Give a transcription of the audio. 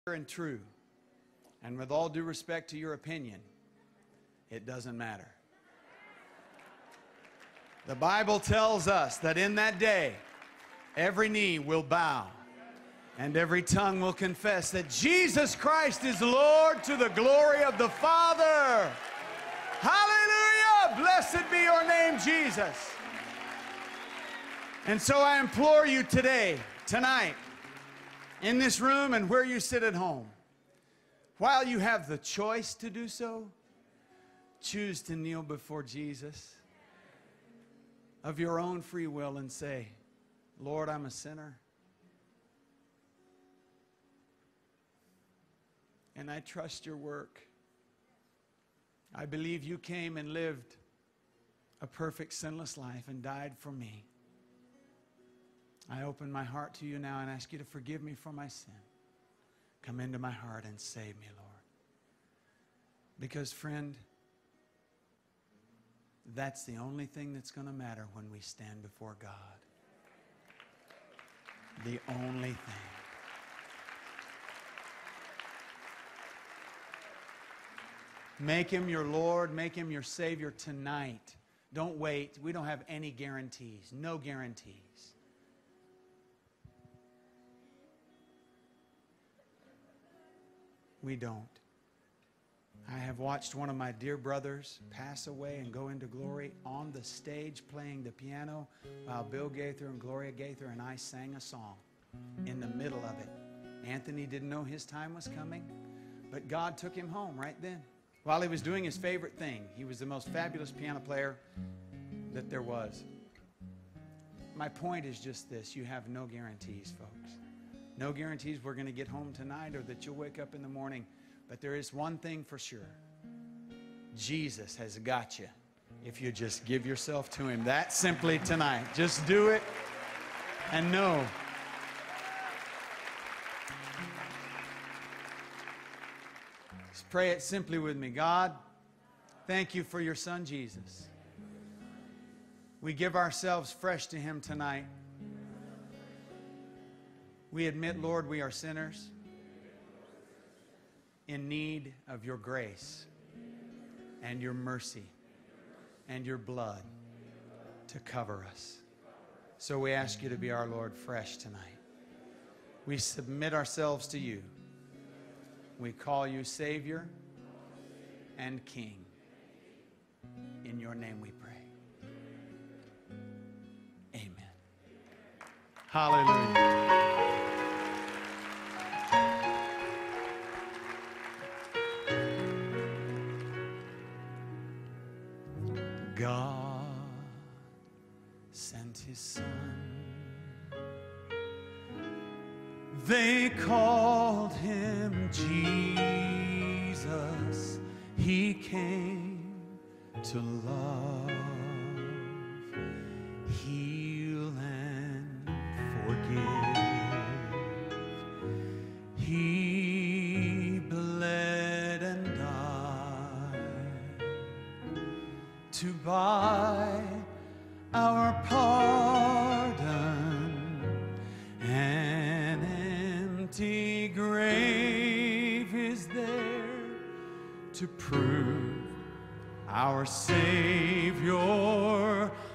and true. And with all due respect to your opinion, it doesn't matter. The Bible tells us that in that day, every knee will bow and every tongue will confess that Jesus Christ is Lord to the glory of the Father. Hallelujah! Blessed be your name, Jesus. And so I implore you today, tonight, in this room and where you sit at home, while you have the choice to do so, choose to kneel before Jesus of your own free will and say, Lord, I'm a sinner. And I trust your work. I believe you came and lived a perfect sinless life and died for me. I open my heart to you now and ask you to forgive me for my sin. Come into my heart and save me, Lord. Because, friend, that's the only thing that's going to matter when we stand before God. The only thing. Make him your Lord. Make him your Savior tonight. Don't wait. We don't have any guarantees. No guarantees. We don't. I have watched one of my dear brothers pass away and go into glory on the stage playing the piano while Bill Gaither and Gloria Gaither and I sang a song in the middle of it. Anthony didn't know his time was coming, but God took him home right then. While he was doing his favorite thing, he was the most fabulous piano player that there was. My point is just this: you have no guarantees, folks. No guarantees we're going to get home tonight or that you'll wake up in the morning. But there is one thing for sure. Jesus has got you if you just give yourself to him. That simply tonight. Just do it and know. Just pray it simply with me. God, thank you for your Son, Jesus. We give ourselves fresh to him tonight. We admit, Lord, we are sinners in need of your grace and your mercy and your blood to cover us. So we ask you to be our Lord fresh tonight. We submit ourselves to you. We call you Savior and King. In your name we pray. Amen. Hallelujah. God sent his Son. They called him Jesus. He came to love, heal, and forgive. He bled and died to buy our pardon. An empty grave is there to prove our Savior